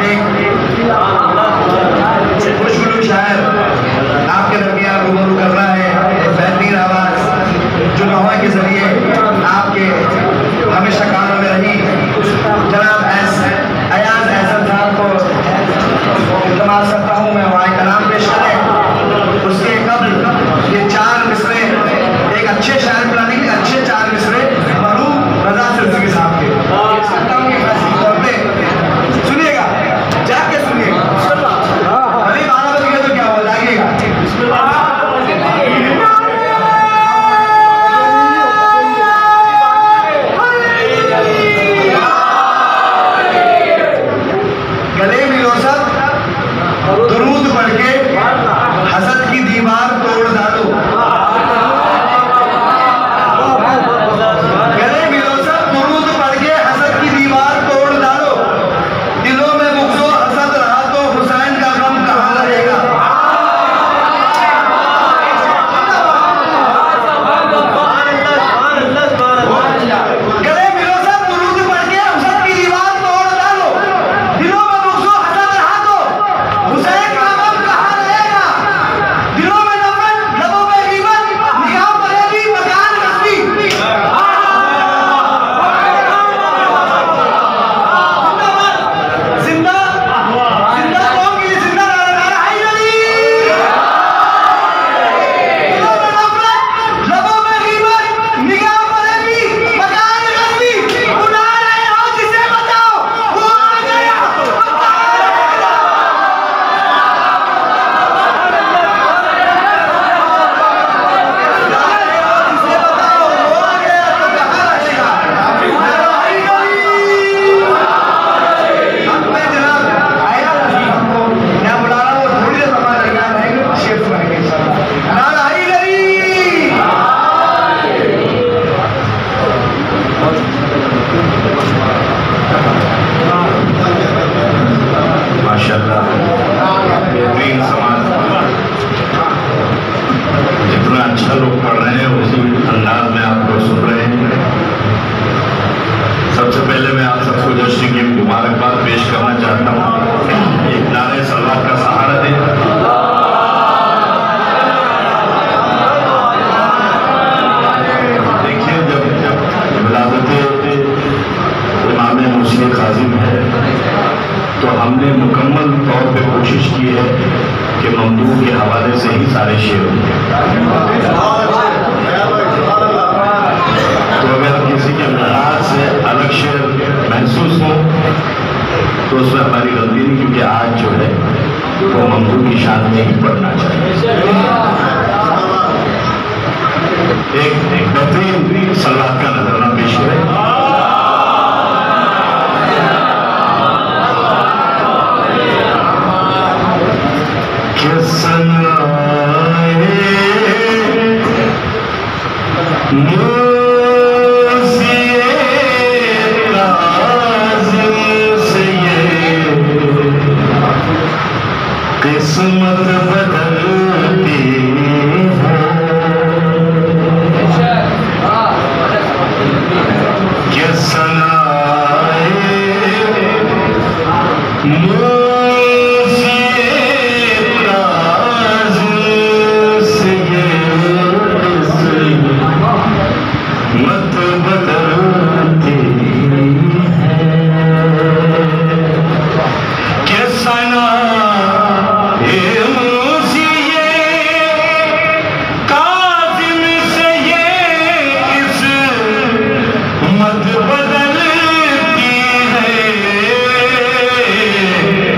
खुशगुलू शायर आपके दरमियान रूबरू कर रहा है। बेहतरीन आवाज जो नवा के जरिए आपके हमेशा कानों में रही, जनाब अयाज एहसन साहब को इल्तमास करता हूँ मैं वहाँ कलाम पेश करें। उसके कबल ये 4 मिसरे एक अच्छे शायर बुलाने के अच्छे 4 मिसरे मरहूम रजा सिद्दीकी साहब के सुनिएगा, जाके सुनिएगा। अभी 12 बज गए तो क्या हो जाइएगा। गले मिलो सब दुरूद पढ़ के हसद की दीवार तोड़ डालो। गले मिलो सब दुरूद पढ़ के हसद की दीवार तोड़ डालो। दिलों में मुग़्ज़ो हसद रहा तो हुसैन का गम कहाँ रहेगा। गले मिलो सब दुरूद पढ़ के हसद की दीवार तोड़ डालो। दिलों में मुग़्ज़ो हसद रहा तो हुसैन का गम कहाँ रहेगा। दिलों में नफरत, लबों में ग़ीबत, निगाह परेगी, मकान गस्ती। जिंदा जिंदा कौम की जिंदा नारा हैदरी। दिलों में नफरत, लबों में ग़ीबत, निगाह परेगी, मकान गस्ती। बुला रहे हो जिसे बताओ वो आ गया। जिसे बताओ वो आ गया तो कहाँ रहेगा। मैं जनाब आया हमको मैं बुला रहा हूँ, थोड़ी देर हमारे तैयार रहेंगे, शेर सुनाएंगे इंशाअल्लाह। नारा हैदरी। माशाअल्लाह बेहतरीन समाज, जितना अच्छा लोग पढ़ रहे हैं उसी अंदाज में आप लोग सुन रहे हैं। सबसे पहले मैं आप सबको जश्न की मुबारकबाद पेश करना चाहता हूँ। एक नारे सलावत का सहारा दें। देखिए जब विलादत इमाम मुर्शिद काज़िम है तो हमने मुकम्मल तौर पे कोशिश की है कि ममदूह के हवाले से ही सारे शेर होंगे। तो अगर किसी के मिजाज से अलग शेर महसूस हो तो उसमें हमारी गलती नहीं, क्योंकि आज जो है वो ममदूह की शान में ही पढ़ना चाहिए। एक बेहतरीन सलावत का नजराना पेश करें। किस्मत बदलती है सनाए मत बदलती के सना मत बदलती है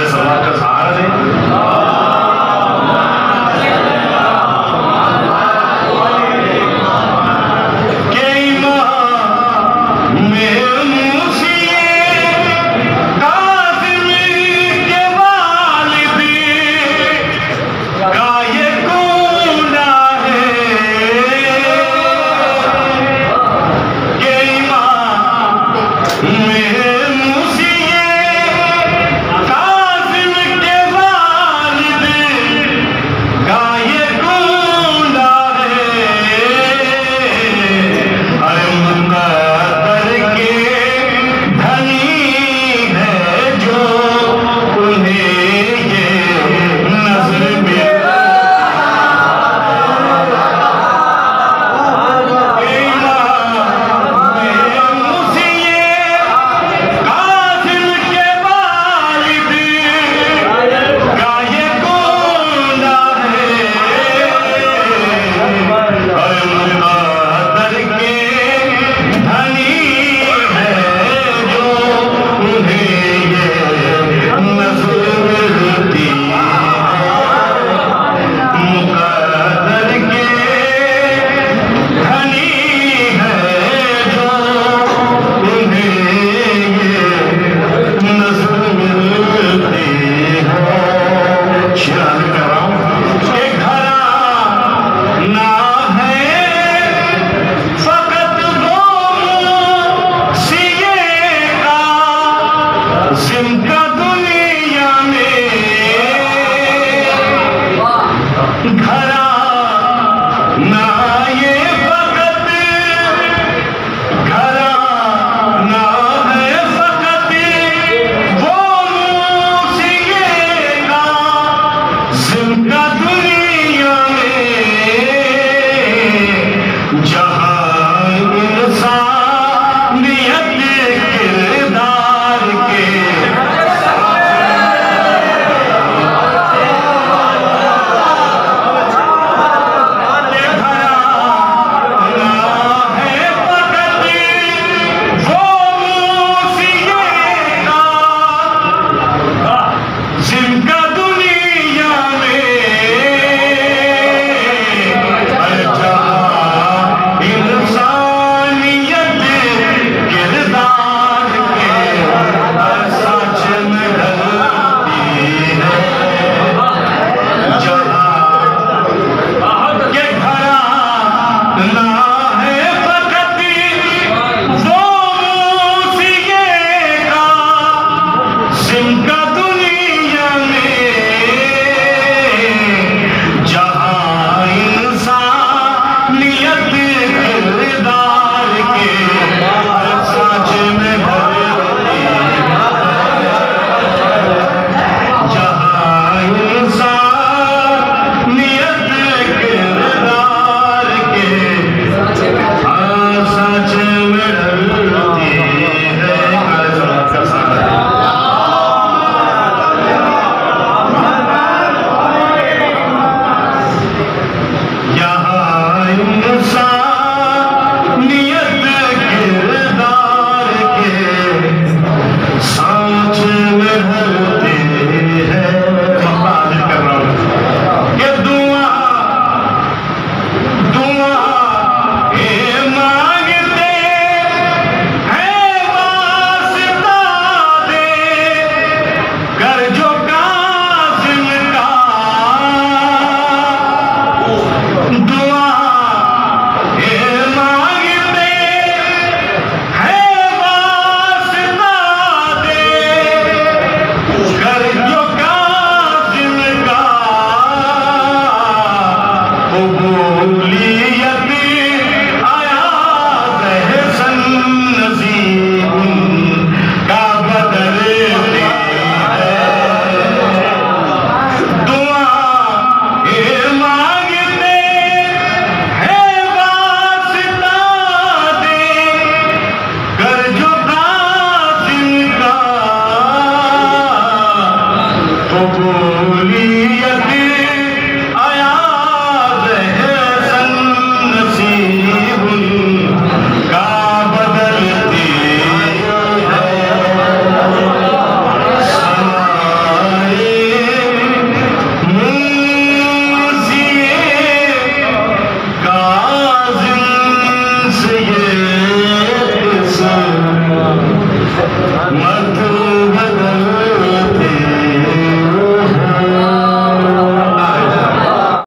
समाज का सहारा दें।